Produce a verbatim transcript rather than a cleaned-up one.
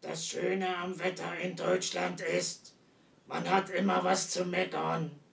Das Schöne am Wetter in Deutschland ist, man hat immer was zu meckern.